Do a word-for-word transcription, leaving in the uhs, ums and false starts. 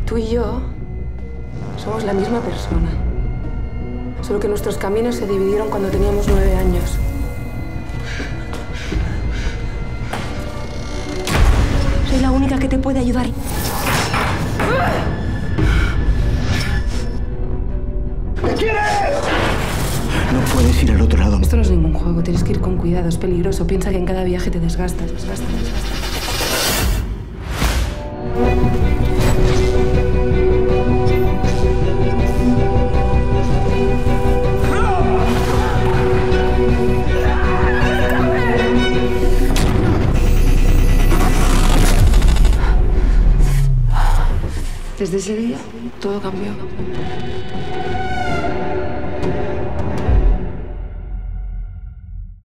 Tú y yo somos la misma persona. Solo que nuestros caminos se dividieron cuando teníamos nueve años. Soy la única que te puede ayudar. ¿Me quieres? No puedes ir al otro lado. Esto no es ningún juego. Tienes que ir con cuidado. Es peligroso. Piensa que en cada viaje te desgastas, desgastas, desgastas. Desde ese día, todo cambió.